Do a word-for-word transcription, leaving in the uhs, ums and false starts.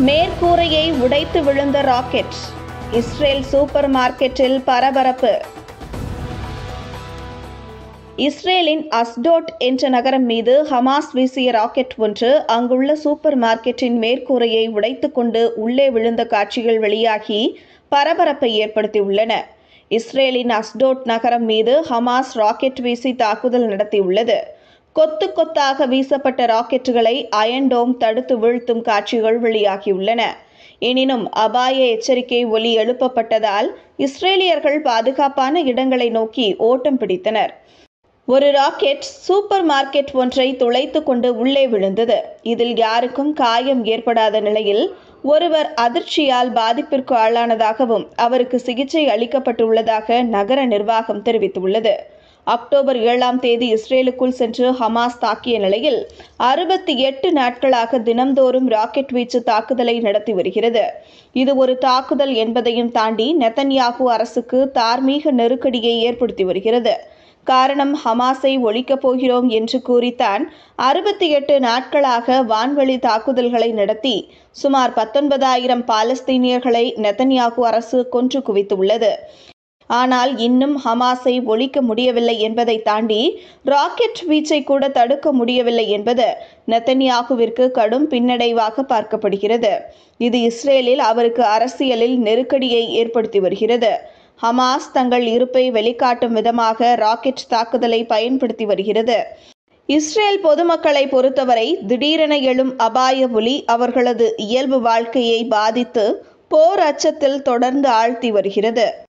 மேற்கூரையை உடைத்து விழுந்த rocket. Israel super மார்க்கெட்டில் பரபரப்பு. இஸ்ரேலின் அஸ்டோட் என்ற நகரம் மீது ஹமாஸ் வீசிய ராக்கெட் ஒன்று அங்குள்ள சூப்பர் மார்க்கெட்டின் மேற்கூரையை உடைத்துக் கொண்டு உள்ளே விழுந்த காட்சிகள் வெளியாகி பரபரப்பை ஏற்படுத்தியுள்ளன. இஸ்ரேலின் அஸ்டோட் நகரம் மீது ஹமாஸ் ராக்கெட் வீசி தாக்குதல் நடத்தியுள்ளது. கொத்து கொத்தாக வீசப்பட்ட ராக்கெட்டுகளை அயன்டோம் தடுத்து வீழ்த்தும் காட்சிகள் வெளியாகியுள்ளன. எனினும் அபாய எச்சரிக்கை ஒலி எழுப்பப்பட்டதால் இஸ்ரேலியர்கள் பாதுகாப்பான இடங்களை நோக்கி ஓட்டம் பிடித்தனர். ஒரு ராக்கெட் சூப்பர் மார்க்கெட் ஒன்றை துளைத்து கொண்டு உள்ளே விழுந்தது. இதில் யாருக்கும் காயம் ஏற்படாத நிலையில் ஒருவர் அதிர்ச்சியால் பாதிப்பிற்கு ஆளானதாகவும் அவருக்கு சிகிச்சை அளிக்கப்பட்டுள்ளதாக நகர நிர்வாகம் தெரிவித்துள்ளது. அக்டோபர் ஏழாம் தேதி இஸ்ரேலுக்குள் சென்று ஹமாஸ் தாக்கிய நிலையில் அறுபத்தி எட்டு நாட்களாக தினம்தோறும் ராக்கெட் வீச்சு தாக்குதலை நடத்தி வருகிறது. இது ஒரு தாக்குதல் என்பதையும் தாண்டி நெதன்யாகு அரசுக்கு தார்மீக நெருக்கடியை ஏற்படுத்தி வருகிறது. காரணம், ஹமாஸை ஒழிக்கப் போகிறோம் என்று கூறித்தான் அறுபத்தி எட்டு நாட்களாக வான்வழி தாக்குதல்களை நடத்தி சுமார் பத்தொன்பதாயிரம் பாலஸ்தீனியர்களை நெதன்யாகு அரசு கொன்று குவித்துள்ளது. ஆனால் இன்னும் ஹமாஸை ஒழிக்க முடியவில்லை என்பதை தாண்டி ராக்கெட் வீச்சை கூட தடுக்க முடியவில்லை என்பது நெதன்யாகுவிற்கு கடும் பின்னடைவாக பார்க்கப்படுகிறது. இது இஸ்ரேலில் அவருக்கு அரசியலில் நெருக்கடியை ஏற்படுத்தி வருகிறது. ஹமாஸ் தங்கள் இருப்பை வெளிக்காட்டும் விதமாக ராக்கெட் தாக்குதலை பயன்படுத்தி வருகிறது. இஸ்ரேல் பொதுமக்களை பொறுத்தவரை திடீரென எழும் அபாய ஒலி அவர்களது இயல்பு வாழ்க்கையை பாதித்து போர் அச்சத்தில் தொடர்ந்து ஆழ்த்தி வருகிறது.